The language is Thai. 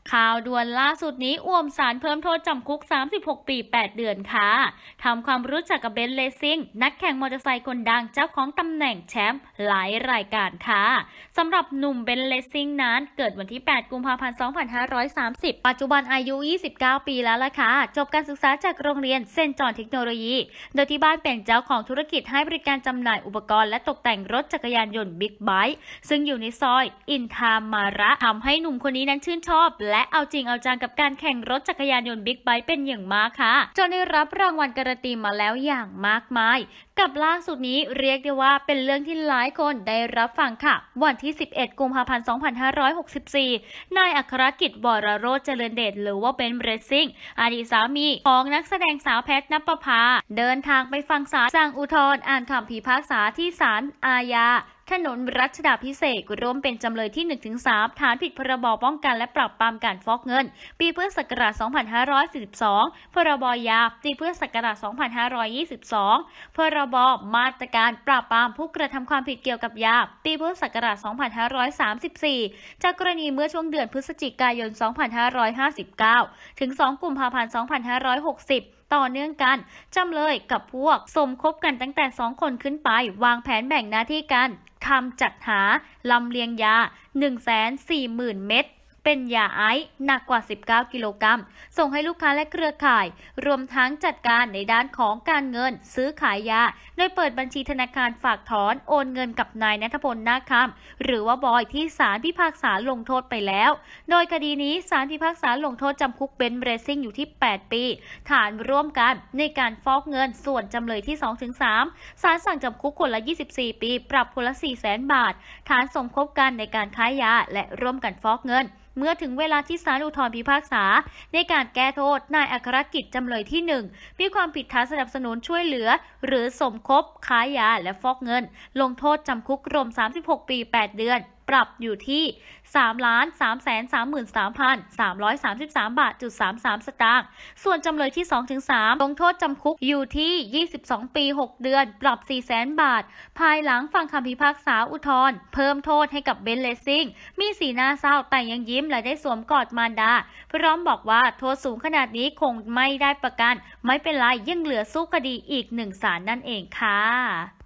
ข่าวด่วนล่าสุดนี้อ้วมศาลเพิ่มโทษจำคุก36 ปี 8 เดือนค่ะทำความรู้จักกับเบนซ์ เลสซิ่งนักแข่งมอเตอร์ไซค์คนดังเจ้าของตำแหน่งแชมป์หลายรายการค่ะสำหรับหนุ่มเบนซ์ เลสซิ่งนั้นเกิดวันที่ 8 กุมภาพันธ์ 2530 ปัจจุบันอายุ 29 ปีแล้วล่ะค่ะจบการศึกษาจากโรงเรียนเซนต์จอห์นเทคโนโลยี โดยที่บ้านเป็นเจ้าของธุรกิจให้บริการจำหน่ายอุปกรณ์และตกแต่งรถจักรยานยนต์บิ๊กไบค์ซึ่งอยู่ในซอยอินทามาระทำให้หนุ่มคนนี้นั้นชื่นชอบและเอาจริงเอาจังกับการแข่งรถจักรยานยนต์บิ๊กไบค์เป็นอย่างมากค่ะจนได้รับรางวัลการันตีมาแล้วอย่างมากมายกับล่าสุดนี้เรียกได้ว่าเป็นเรื่องที่หลายคนได้รับฟังค่ะวันที่ 11 กุมภาพันธ์ 2564 นายอัครกิจ วรโรจน์ เจริญเดชหรือว่าเบนซ์ เรซซิ่งอดีตสามีของนักแสดงสาวแพทณปภาเดินทางไปฟังศาลสั่งอุทธรณ์อ่านคำพิพากษาที่ศาลอาญาถนนรัชดาภิเษกร่วมเป็นจำเลยที่ 1-3 ฐานผิดพรบป้องกันและปราบปรามการฟอกเงินปีพุทธศักราช 2542 พรบยาปีพุทธศักราช 2522 พรบมาตรการปราบปรามผู้กระทำความผิดเกี่ยวกับยาปีพุทธศักราช 2534 จากกรณีเมื่อช่วงเดือนพฤศจิกายน 2559 ถึง 2 กุมภาพันธ์ 2560ต่อเนื่องกันจำเลยกับพวกสมคบกันตั้งแต่2 คนขึ้นไปวางแผนแบ่งหน้าที่กันทำจัดหาลำเลียงยา 140,000 เม็ดเป็นยาไอซ์หนักกว่า 19 กิโลกรัมส่งให้ลูกค้าและเครือข่ายรวมทั้งจัดการในด้านของการเงินซื้อขายยาโดยเปิดบัญชีธนาคารฝากถอนโอนเงินกับนายณัฐพล นาคคำหรือว่าบอยที่ศาลพิพากษาลงโทษไปแล้วโดยคดีนี้ศาลพิพากษาลงโทษจำคุกเบนซ์ เรซซิ่งอยู่ที่ 8 ปีฐานร่วมกันในการฟอกเงินส่วนจำเลยที่ 2-3 ศาลสั่งจำคุกคนละ 24 ปีปรับคนละ 400,000 บาทฐานสมคบกันในการค้ายาและร่วมกันฟอกเงินเมื่อถึงเวลาที่ศาลอุทธรณ์พิพากษาในการแก้โทษนายอัครกิจจำเลยที่ 1 มีความผิดฐานสนับสนุนช่วยเหลือหรือสมคบค้ายาและฟอกเงินลงโทษจำคุกรวม 36 ปี 8 เดือนปรับอยู่ที่ 3,333,333 บาท.33 สตางค์ส่วนจำเลยที่ 2-3 ลงโทษจำคุกอยู่ที่ 22 ปี 6 เดือนปรับ 400,000 บาทภายหลังฟังคำพิพากษาอุทธรณ์เพิ่มโทษให้กับเบนซ์ เลสซิ่งมีสีหน้าเศร้าแต่ยังยิ้มและได้สวมกอดมารดาพร้อมบอกว่าโทษสูงขนาดนี้คงไม่ได้ประกันไม่เป็นไรยังเหลือสู้คดีอีก1 ศาลนั่นเองค่ะ